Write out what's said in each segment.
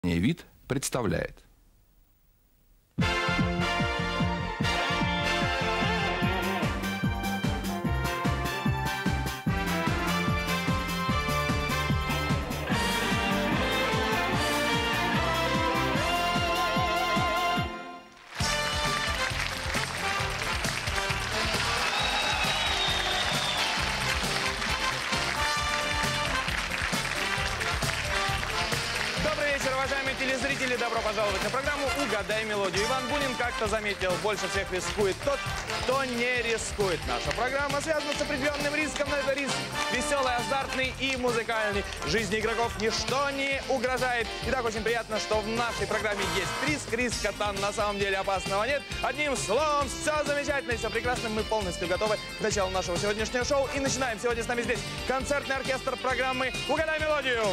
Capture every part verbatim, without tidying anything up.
Вид представляет. Телезрители, добро пожаловать на программу «Угадай мелодию». Иван Бунин как-то заметил, больше всех рискует тот, кто не рискует. Наша программа связана с определенным риском, но это риск веселый, азартный и музыкальный. Жизни игроков ничто не угрожает. Итак, очень приятно, что в нашей программе есть риск. Риска там на самом деле опасного нет. Одним словом, все замечательно и все прекрасно. Мы полностью готовы к началу нашего сегодняшнего шоу. И начинаем. Сегодня с нами здесь концертный оркестр программы «Угадай мелодию».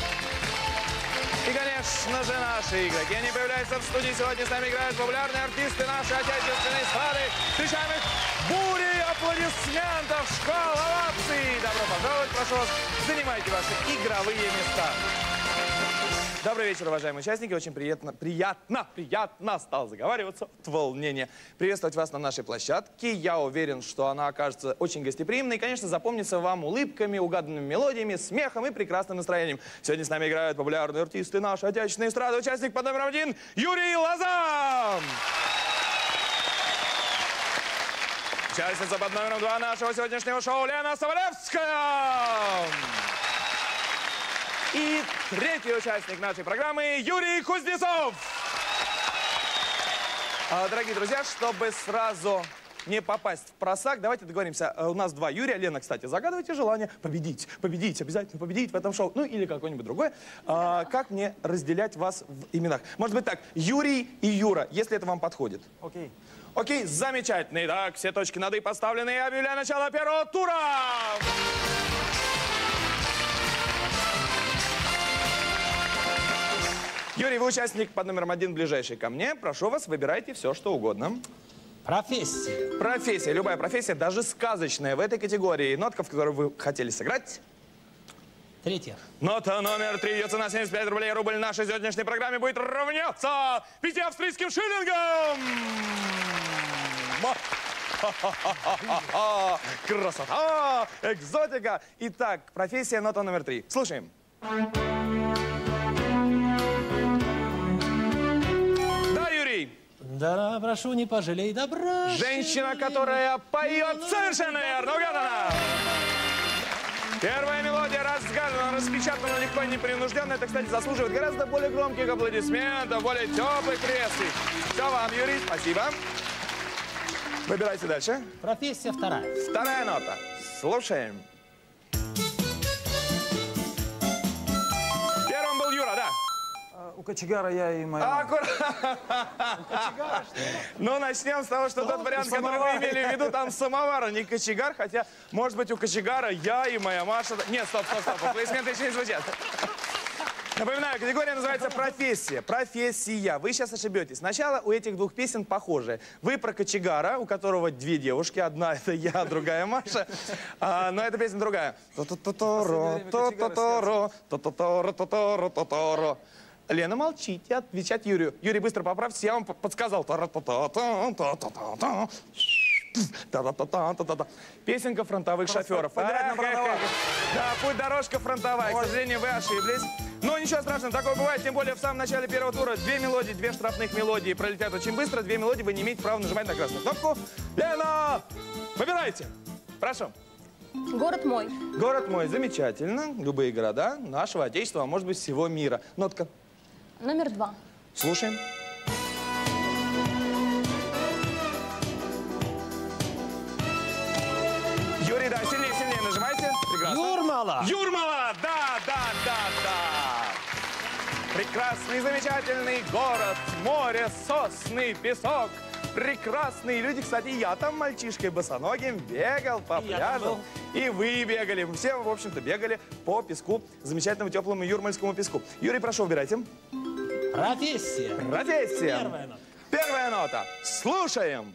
И, конечно же, наши игроки. Они появляются в студии. Сегодня с нами играют популярные артисты нашей отечественной эстрады. Встречаем их бурей аплодисментов, шквал оваций. Добро пожаловать, прошу вас, занимайте ваши игровые места. Добрый вечер, уважаемые участники. Очень приятно, приятно, приятно стал заговариваться от волнения. Приветствовать вас на нашей площадке. Я уверен, что она окажется очень гостеприимной. И, конечно, запомнится вам улыбками, угаданными мелодиями, смехом и прекрасным настроением. Сегодня с нами играют популярные артисты нашей отечественной эстрады. Участник под номером один Юрий Лоза. Участница под номером два нашего сегодняшнего шоу Лена Соболевская. И третий участник нашей программы Юрий Кузнецов. Дорогие друзья, чтобы сразу не попасть в просак, давайте договоримся. У нас два Юрия. Лена, кстати, загадывайте желание победить. Победить, обязательно победить в этом шоу. Ну или какое-нибудь другое. А, как мне разделять вас в именах? Может быть так, Юрий и Юра, если это вам подходит. Окей. Окей, замечательно. Итак, все точки над «и» поставлены. Я объявляю начало первого тура. Юрий, вы участник под номером один, ближайший ко мне. Прошу вас, выбирайте все, что угодно. Профессия. Профессия, любая профессия, даже сказочная в этой категории. Нотка, в которой вы хотели сыграть. Третья. Нота номер три. Ее цена семьдесят пять рублей. Рубль в нашей сегодняшней программе будет равняться пяти австрийским шиллингам. Красота, экзотика. Итак, профессия, нота номер три. Слушаем. Да, прошу, не пожалей добра. Женщина, которая поет, совершенно верно, угадана. Первая мелодия разгадана, распечатана легко и непринужденно. Это, кстати, заслуживает гораздо более громких аплодисментов, более теплых приветствий. Все вам, Юрий, спасибо. Выбирайте дальше. Профессия вторая. Вторая нота. Слушаем. Первым был Юра, да. У кочегара я и моя мама. Аккуратно. Ну, начнем с того, что тот вариант, который вы имели в виду, там самовар, а не кочегар. Хотя, может быть, у кочегара я и моя Маша... Нет, стоп, стоп, стоп. Аплодисменты еще не звучат. Напоминаю, категория называется «Профессия». Профессия. Вы сейчас ошибетесь. Сначала у этих двух песен похожие. Вы про кочегара, у которого две девушки. Одна это я, другая Маша. А, но эта песня другая. Лена, молчите, отвечать Юрию. Юрий, быстро поправьтесь, я вам подсказал. Песенка фронтовых шоферов. Да, путь дорожка фронтовая. К сожалению, вы ошиблись. Но ничего страшного, такое бывает, тем более в самом начале первого тура. Две мелодии, две штрафных мелодии пролетят очень быстро. Две мелодии вы не имеете права нажимать на красную кнопку. Лена, выбирайте. Прошу. Город мой. Город мой, замечательно. Любые города нашего Отечества, а может быть всего мира. Нотка. Номер два. Слушаем. Юрий, да, сильнее, сильнее нажимайте. Прекрасно. Юрмала. Юрмала, да, да, да, да. Прекрасный, замечательный город, море, сосны, песок. Прекрасные люди. Кстати, я там мальчишкой босоногим бегал по пляжу. И вы бегали. Все, в общем-то, бегали по песку, замечательному теплому юрмальскому песку. Юрий, прошу, выбирайте. Профессия. Профессия. Первая нота. Первая нота. Слушаем.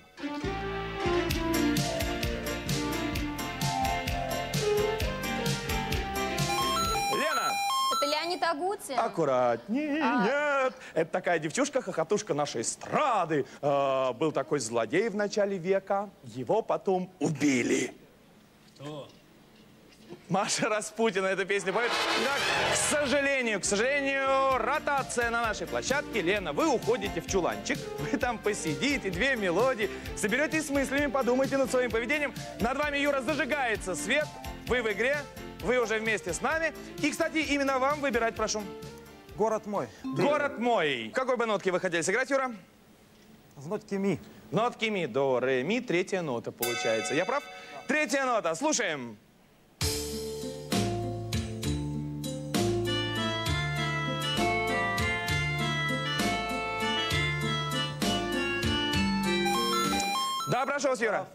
Лена. Это Леонид Агутин. Аккуратнее, А. нет. Это такая девчушка, хохотушка нашей эстрады. А, был такой злодей в начале века. Его потом убили. Кто? Маша Распутина эту песню поет. Итак, к сожалению, к сожалению, ротация на нашей площадке. Лена, вы уходите в чуланчик. Вы там посидите, две мелодии. Соберетесь с мыслями, подумайте над своим поведением. Над вами, Юра, зажигается свет. Вы в игре. Вы уже вместе с нами. И, кстати, именно вам выбирать прошу. Город мой. Город мой. В какой бы нотке вы хотели сыграть, Юра? В нотке ми. Нотки ми, до, ре, ми. Третья нота получается. Я прав? Третья нота. Слушаем. Да, прошу вас, Юра.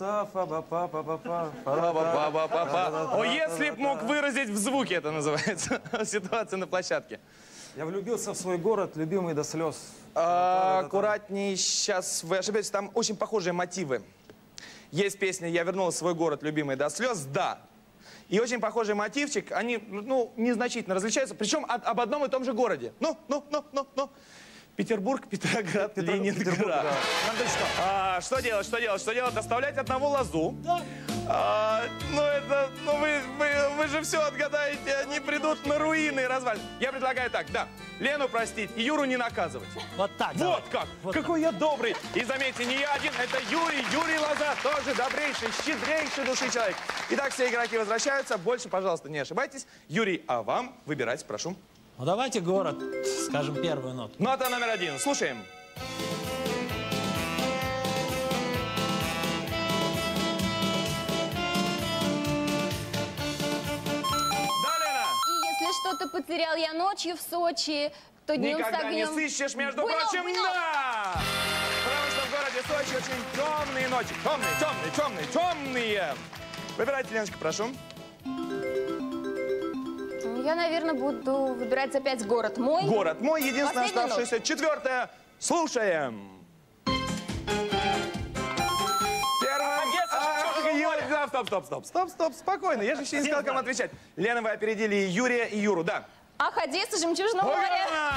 О, если б мог выразить в звуке, это называется, ситуация на площадке. Я влюбился в свой город, любимый до слез. А, аккуратней, сейчас вы ошибетесь, там очень похожие мотивы. Есть песня «Я вернулась в свой город, любимый до слез», да. И очень похожий мотивчик, они, ну, незначительно различаются, причем от, об одном и том же городе. Ну, ну, ну, ну, ну. Петербург, Петроград, Петр... Ленинград. Петербург, да. Надо что? А, что делать, что делать, что делать? Оставлять одного лозу. Да. А, ну это, ну вы, вы, вы же все отгадаете, они придут на руины и развалины. Я предлагаю так, да, Лену простить и Юру не наказывать. Вот так. Вот давай. как, Вот какой я добрый. И заметьте, не я один, это Юрий, Юрий Лоза, тоже добрейший, щедрейший души человек. Итак, все игроки возвращаются, больше, пожалуйста, не ошибайтесь. Юрий, а вам выбирать, прошу. Ну давайте город, скажем, первую ноту. Нота номер один, слушаем. Что-то потерял я ночью в Сочи, то днем Никогда с огнем. не сыщешь, между Буйнов, прочим, Буйнов. да! Потому что в городе Сочи очень темные ночи. Темные, темные, темные, темные. Выбирайте, Леночка, прошу. Я, наверное, буду выбирать опять город мой. Город мой, единственное Последняя оставшееся. Четвертое. Слушаем. Первое. Ах, Юрий, да, стоп, стоп, стоп, стоп, стоп, спокойно. Я же еще не сказал, кому отвечать. Лена, вы опередили Юрия и Юру, да. Ах, Одесса, Жемчужное море. Ура!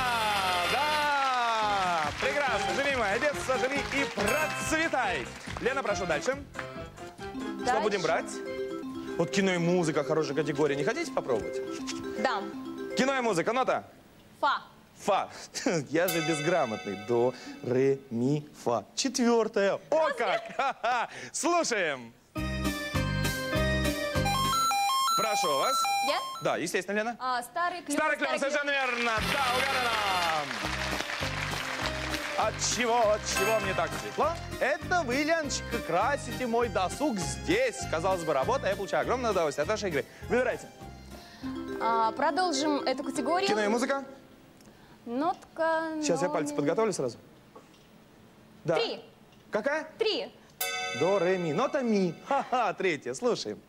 Да! Прекрасно. Живи, моя Одесса, живи и процветай. Лена, прошу дальше. Что Дальше. будем брать? Вот кино и музыка, хорошая категория. Не хотите попробовать? Да. Кино и музыка, нота. Фа. Фа. Я же безграмотный. До, ре, ми, фа. Четвертая. О как! Ха-ха. Слушаем. Прошу вас. Я? Да, естественно, Лена. А, старый клен. Старый клен, совершенно верно. Да, угадано. От чего, от чего мне так светло? Это вы, Леночка, красите мой досуг здесь. Казалось бы, работа, я получаю огромное удовольствие от вашей игры. Выбирайте. А, продолжим эту категорию. Кино и музыка. Нотка. Сейчас я пальцы номер- подготовлю сразу. Да. Три. Какая? Три. До, ре, ми. Нота ми. Ха-ха, третья. Слушаем.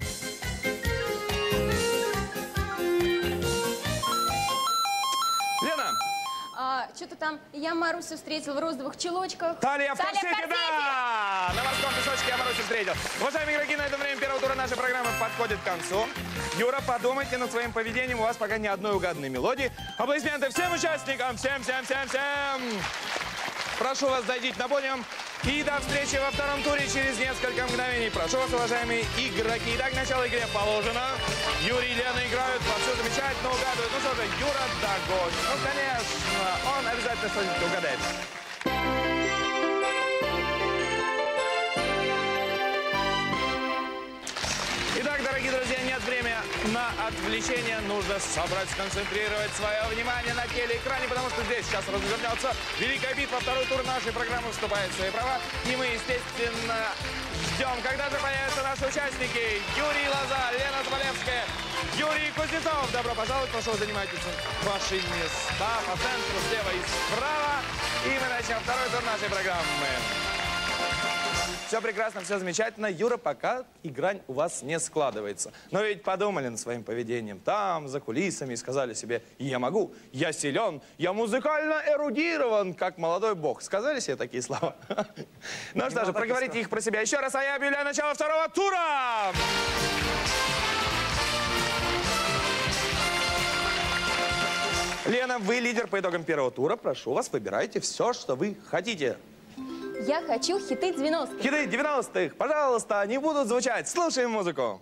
Лена. А, что-то там я Марусю встретил в розовых чулочках. Талия в Талия в корсете, корсете. да! На морском песочке я Марусю встретил. Уважаемые игроки, на этом время первого тура нашей программы подходит к концу. Юра, подумайте над своим поведением. У вас пока ни одной угаданной мелодии. Аплодисменты всем участникам. Всем, всем, всем, всем. Прошу вас, зайдите на подиум. И до встречи во втором туре через несколько мгновений. Прошу вас, уважаемые игроки. Итак, начало игре положено. Юрий и Лена играют, вовсю замечательно угадывают. Ну что же, Юра догонит. Ну, конечно, он обязательно что-нибудь угадает. Итак, дорогие друзья, нет времени на отвлечение. Нужно собрать, сконцентрировать свое внимание на телеэкране, потому что здесь сейчас развернется великая битва. Второй тур нашей программы вступает в свои права. И мы, естественно, ждем, когда же появятся наши участники. Юрий Лоза, Лена Заболевская, Юрий Кузнецов. Добро пожаловать, прошу, занимайтесь ваши места по центру, слева и справа. И мы начнем второй тур нашей программы. Все прекрасно, все замечательно. Юра, пока игра у вас не складывается. Но ведь подумали над своим поведением там, за кулисами, и сказали себе: я могу, я силен, я музыкально эрудирован, как молодой бог. Сказали себе такие слова? Ну что же, проговорите их про себя еще раз, а я объявляю начало второго тура! Лена, вы лидер по итогам первого тура. Прошу вас, выбирайте все, что вы хотите. Я хочу хиты девяностых. Хиты девяностых, пожалуйста, они будут звучать. Слушаем музыку.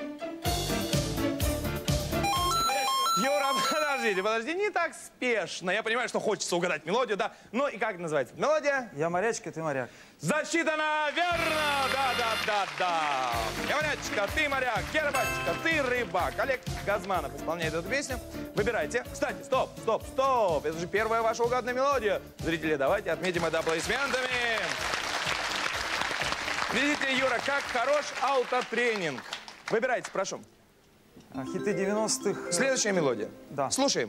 Юра, подождите, подожди, не так спешно. Я понимаю, что хочется угадать мелодию, да. Ну и как называется мелодия? Я морячка, ты моряк. Засчитано верно! Да, да, да, да. Я морячка, ты моряк, Кербачка, ты рыбак. Олег Газманов исполняет эту песню. Выбирайте. Кстати, стоп, стоп, стоп. Это же первая ваша угаданная мелодия. Зрители, давайте отметим это аплодисментами. Видите, Юра, как хорош аутотренинг. Выбирайте, прошу. А хиты девяностых... э, Следующая мелодия. Да. Слушаем.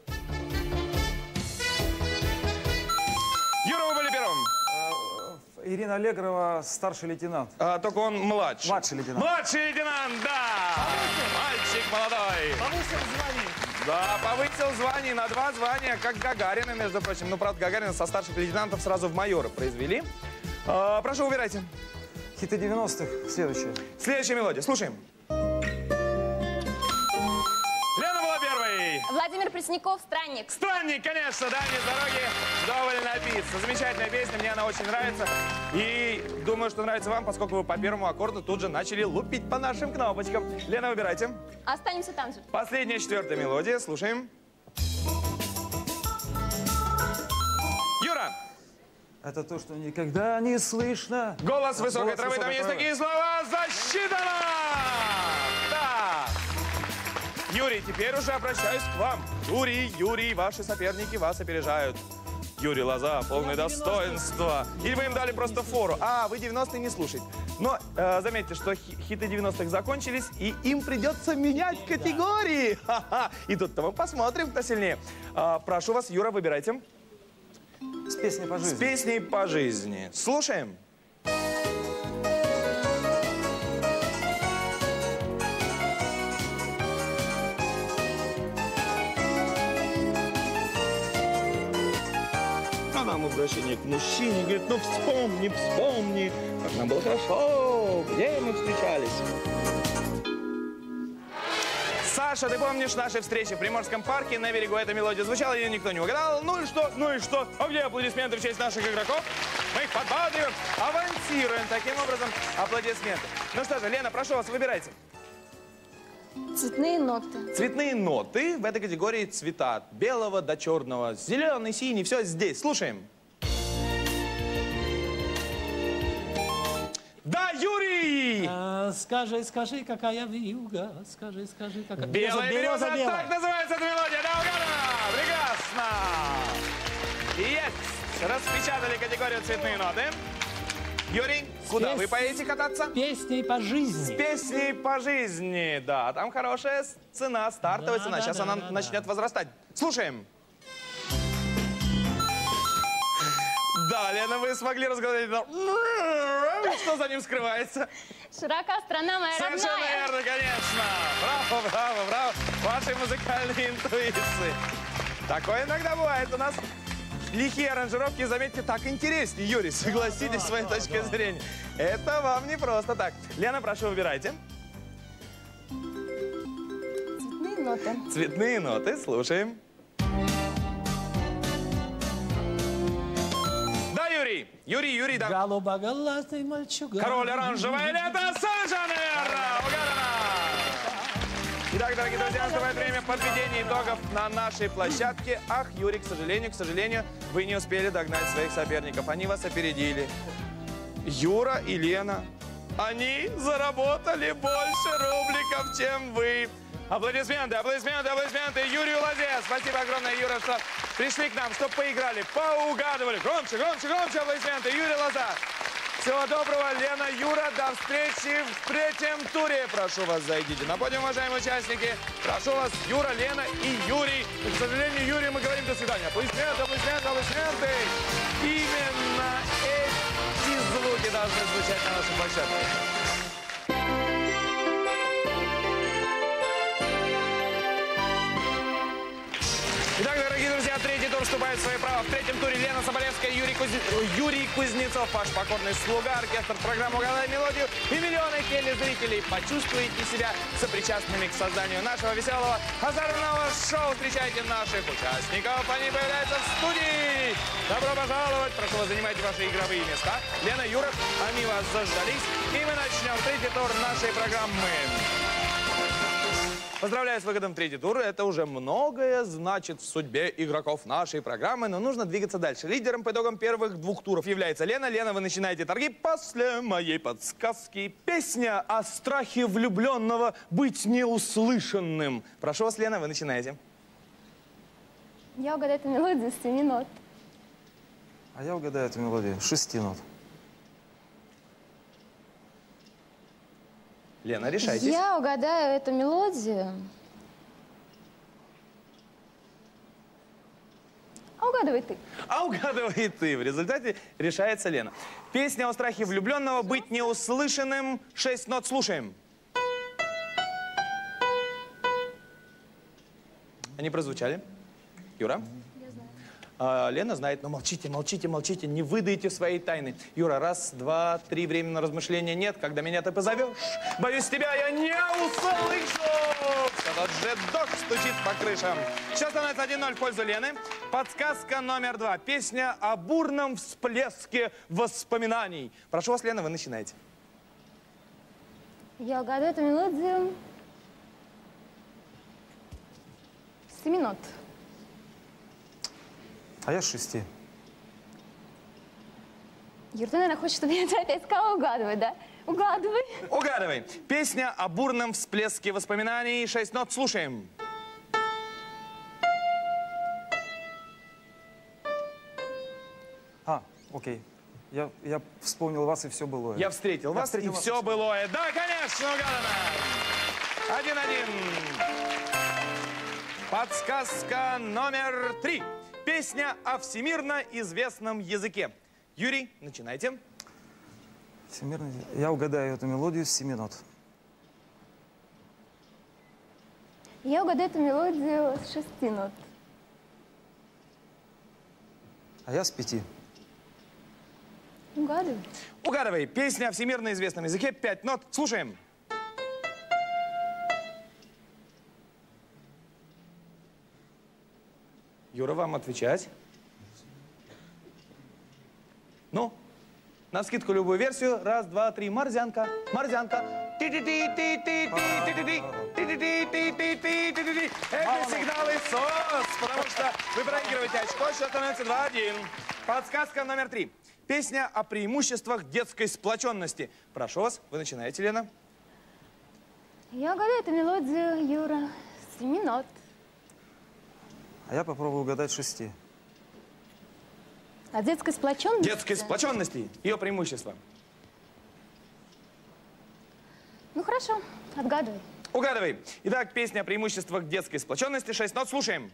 Юра, вы были первым. Ирина Аллегрова, старший лейтенант. А, только он младший. Младший лейтенант. Младший лейтенант, да! Мальчик молодой. Повысил звание. Да, повысил звание на два звания, как Гагарина, между прочим. Ну, правда, Гагарина со старших лейтенантов сразу в майоры произвели. А, прошу, выбирайте. Хиты девяностых, следующее. Следующая мелодия. Слушаем. Лена была первой. Владимир Пресняков, «Странник». Странник, конечно, дальние дороги, вдоволь напиться. Замечательная песня, мне она очень нравится. И думаю, что нравится вам, поскольку вы по первому аккорду тут же начали лупить по нашим кнопочкам. Лена, выбирайте. Останемся там же. Последняя, четвертая мелодия. Слушаем. Юра. Это то, что никогда не слышно. Голос высокой Голос травы. Там высокой есть травы. такие слова. Засчитано! Да. Юрий, теперь уже обращаюсь к вам. Юрий, Юрий, ваши соперники вас опережают. Юрий Лоза, полное достоинство. Или вы им дали просто фору. А, вы девяностые не слушаете. Но э, заметьте, что хи- хиты девяностых закончились, и им придется менять категории. Ха-ха. И тут-то мы посмотрим, кто сильнее. А, прошу вас, Юра, выбирайте. С песней по С жизни. песней по жизни. Слушаем. Она в обращении к мужчине говорит: ну вспомни, вспомни, как нам было хорошо, где мы встречались. Саша, ты помнишь наши встречи в Приморском парке? На берегу эта мелодия звучала, ее никто не угадал. Ну и что? Ну и что? А где аплодисменты в честь наших игроков? Мы их подбадриваем, авансируем таким образом аплодисменты. Ну что же, Лена, прошу вас, выбирайте. Цветные ноты. Цветные ноты в этой категории цвета от белого до черного, зеленый, синий, все здесь. Слушаем. Да, Юрий! А, скажи, скажи, какая вьюга. Скажи, скажи, какая... Белая береза, береза, белая. так называется эта мелодия. Да, угадано! Прекрасно! Есть! Распечатали категорию цветные ноты. Юрий, куда Пес- вы поедете кататься? Песней по жизни. Песни по жизни. Да, там хорошая цена, стартовая Да, цена. да, Сейчас да, она да, начнет да. возрастать. Слушаем. Да, Лена, вы смогли разговаривать. Что за ним скрывается? Широка страна моя Совершенно родная. верно, конечно. Браво, браво, браво. Ваши музыкальные интуиции. Такое иногда бывает у нас. Лихие аранжировки, заметьте, так интереснее. Юрий, согласитесь с своей точкой зрения. Это вам не просто так. Лена, прошу, выбирайте. Цветные ноты. Цветные ноты, слушаем. Да, Юрий. Юрий, Юрий, да. Голубоглазый мальчуган. Король оранжевое лето, совершенно верно. Угадано. Итак, дорогие друзья, наступает время подведения итогов на нашей площадке. Ах, Юрий, к сожалению, к сожалению, вы не успели догнать своих соперников. Они вас опередили. Юра и Лена, они заработали больше рубликов, чем вы. Аплодисменты, аплодисменты, аплодисменты Юрию Лозе. Спасибо огромное, Юра, что пришли к нам, чтобы поиграли, поугадывали. Громче, громче, громче аплодисменты. Юрий Лоза. Всего доброго, Лена, Юра. До встречи в третьем туре. Прошу вас, зайдите на подиум, уважаемые участники. Прошу вас, Юра, Лена и Юрий. И, к сожалению, Юрий, мы говорим до свидания. Аплодисменты, аплодисменты, аплодисменты. Именно эти звуки должны звучать на нашей площадке. Итак, дорогие друзья, третий тур тур вступает в свои права. В третьем туре Лена Соболевская, Юрий, Куз... Юрий Кузнецов, ваш покорный слуга, оркестр программы «Угадай мелодию» и миллионы телезрителей. Почувствуйте себя сопричастными к созданию нашего веселого озорного шоу. Встречайте наших участников. Они появляются в студии. Добро пожаловать. Прошу вас, занимайте ваши игровые места. Лена, Юра, они вас заждались. И мы начнем третий тур нашей программы. Поздравляю с выходом в третий тур. Это уже многое значит в судьбе игроков нашей программы, но нужно двигаться дальше. Лидером по итогам первых двух туров является Лена. Лена, вы начинаете торги после моей подсказки. Песня о страхе влюбленного быть неуслышанным. Прошу вас, Лена, вы начинаете. Я угадаю эту мелодию с семи нот. А я угадаю эту мелодию с шести нот. Лена, решайтесь. Я угадаю эту мелодию. А угадывай ты. А угадывай ты. В результате решается Лена. Песня о страхе влюбленного быть неуслышанным. Шесть нот слушаем. Они прозвучали. Юра? Я знаю. А, Лена знает, но молчите, молчите, молчите, не выдайте своей тайны. Юра, раз, два, три, времени на размышления нет. Когда меня ты позовешь, боюсь тебя, я не услышу. Все тот же дождь стучит по крышам. Сейчас становится один ноль в пользу Лены. Подсказка номер два. Песня о бурном всплеске воспоминаний. Прошу вас, Лена, вы начинаете. Я угадаю эту мелодию с семи нот. А я с шести. Юр, ты, наверное, хочешь, чтобы я это опять сказала угадывать, да? Угадывай. Угадывай. Песня о бурном всплеске воспоминаний. Шесть нот слушаем. А, окей. Я, я вспомнил вас, и все было. Я встретил Я вас, встретил и вас, все былое. Да, конечно, угадано. Один-один. Подсказка номер три. Песня о всемирно известном языке. Юрий, начинайте. Всемирный... Я угадаю эту мелодию с семи нот. Я угадаю эту мелодию с шести нот. А я с пяти. Угадывай. Угадывай. Песня о всемирно известном языке. Пять нот. Слушаем. Юра, вам отвечать. Ну, на скидку любую версию. Раз, два, три. Морзянка. Морзянка. Ти-ти-ти-ти-ти-ти-ти-ти-ти-ти-ти-ти-ти-ти-ти. Это сигналы СОС, потому что вы проигрываете очко. Счет становится два-один. Подсказка номер три. Песня о преимуществах детской сплоченности. Прошу вас, вы начинаете, Лена. Я угадаю эту мелодию, Юра, с семи нот. А я попробую угадать с шести. От детской сплоченности? Детской сплоченности. Ее преимущество. Ну хорошо, отгадывай. Угадывай. Итак, песня о преимуществах детской сплоченности. Шесть нот. Слушаем.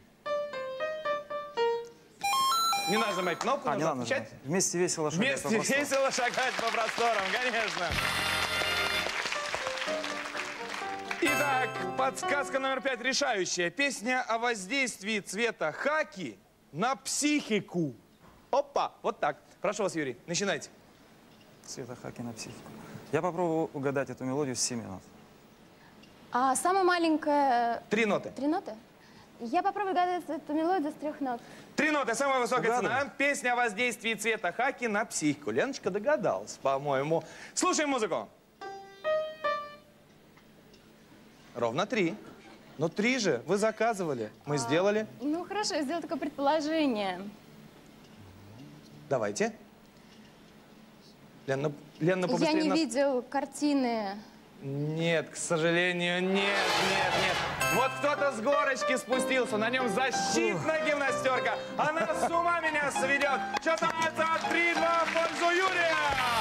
Не надо нажимать кнопку, А, не нужно надо отвечать. нажимать. Вместе весело шагать по Вместе просторам. весело шагать по просторам, конечно. Итак, подсказка номер пять решающая. Песня о воздействии цвета хаки на психику. Опа, вот так. Прошу вас, Юрий, начинайте. Цвета хаки на психику. Я попробую угадать эту мелодию с семи нот. А самая маленькая... Три ноты. Три ноты? Я попробую угадать эту мелодию с трех нот. Три ноты, самая высокая Угадывай. цена. Песня о воздействии цвета хаки на психику. Леночка догадалась, по-моему. Слушаем музыку. Ровно три. Ну, три же. Вы заказывали. Мы сделали. Ну хорошо, я сделала такое предположение. Давайте. Лена, Лена, Я побыстрее. не нас- видел картины. Нет, к сожалению, нет, нет, нет. Вот кто-то с горочки спустился, на нем защитная гимнастерка. Она с ума меня сведет. Сейчас становится три-два в пользу Юрия.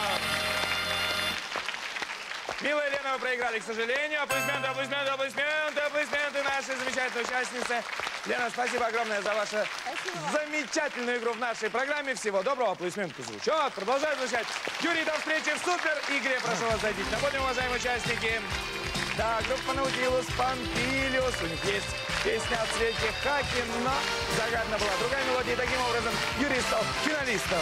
Милая Лена, вы проиграли, к сожалению. Аплодисменты, аплодисменты, аплодисменты, аплодисменты нашей замечательной участнице. Лена, спасибо огромное за вашу Спасибо. замечательную игру в нашей программе. Всего доброго. Аплодисменты звучат, продолжают звучать. Юрий, до встречи в супер игре. Прошу вас зайти на подиум, уважаемые участники. Да, группа Наутилус Помпилиус. У них есть песня о цвете хаки, но загадана была другая мелодия. И таким образом Юрий стал финалистом.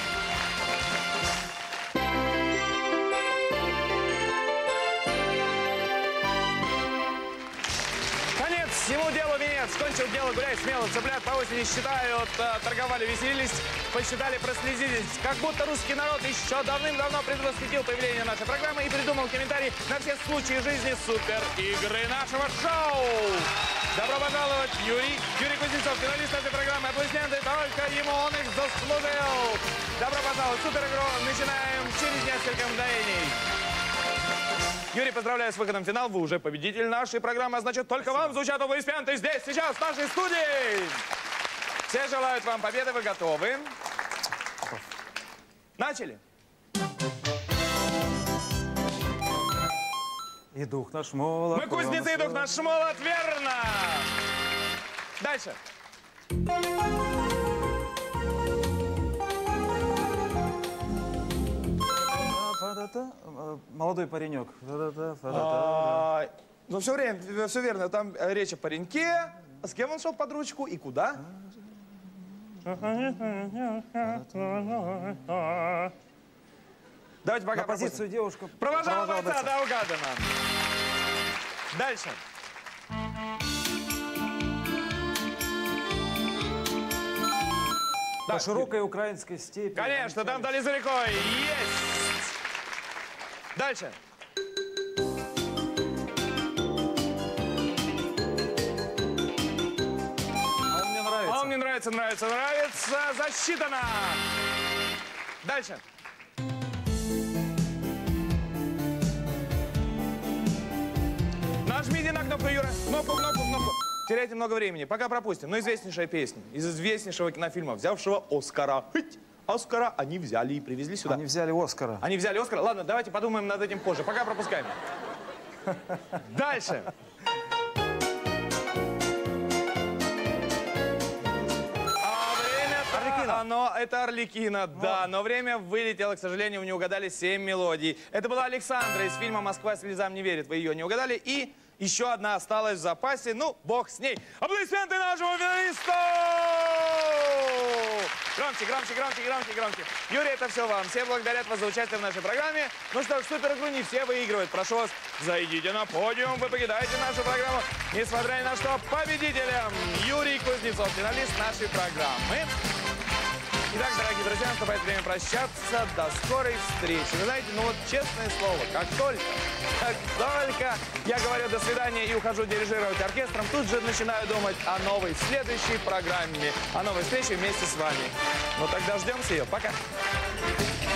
Конец всему делу венец. Кончил дело, гуляй смело. Цыплят по осени считают, торговали, веселились, посчитали, прослезились. Как будто русский народ еще давным-давно предвосхитил появление нашей программы и придумал комментарий на все случаи жизни супер-игры нашего шоу. Добро пожаловать, Юрий. Юрий Кузнецов, финалист этой программы. Аплодисменты, только ему он их заслужил. Добро пожаловать в супер-игру. Начинаем через несколько мгновений. Юрий, поздравляю с выходом в финал. Вы уже победитель нашей программы, а значит, только вам звучат аплодисменты здесь, сейчас, в нашей студии. Все желают вам победы, вы готовы? Начали. И дух наш молод. Мы кузнецы, и дух наш молод, верно. Дальше. Молодой паренек. А, ну, все время, все верно. Там речь о пареньке. С кем он шел под ручку и куда? Давайте пока На позицию девушка провожала бойца, да, угадано. Дальше. По широкой украинской степи. Конечно, там дали за рекой. Есть! Дальше. А он мне нравится. А он мне нравится, нравится, нравится. Засчитано. Дальше. Нажмите на кнопку, Юра. Кнопку, кнопку, кнопку. Теряйте много времени. Пока пропустим. Но известнейшая песня из известнейшего кинофильма, взявшего Оскара. Хыть! Оскара они взяли и привезли сюда. Они взяли Оскара. Они взяли Оскара? Ладно, давайте подумаем над этим позже. Пока пропускаем. Дальше. А время-то, оно, это Арлекино, да. Но время вылетело, к сожалению, вы не угадали семь мелодий. Это была Александра из фильма «Москва слезам не верит». Вы ее не угадали. И еще одна осталась в запасе. Ну, бог с ней. Аплодисменты нашему финалисту! Громче, громче, громче, громче, громче. Юрий, это все вам. Все благодарят вас за участие в нашей программе. Ну что ж, супер-игру не все выигрывают. Прошу вас, зайдите на подиум, вы покидаете нашу программу. Несмотря ни на что, победителем Юрий Кузнецов, финалист нашей программы. Итак, дорогие друзья, наступает время прощаться. До скорой встречи. Вы знаете, ну вот честное слово, как только, как только я говорю до свидания и ухожу дирижировать оркестром, тут же начинаю думать о новой следующей программе, о новой встрече вместе с вами. Ну тогда ждем ее. Пока.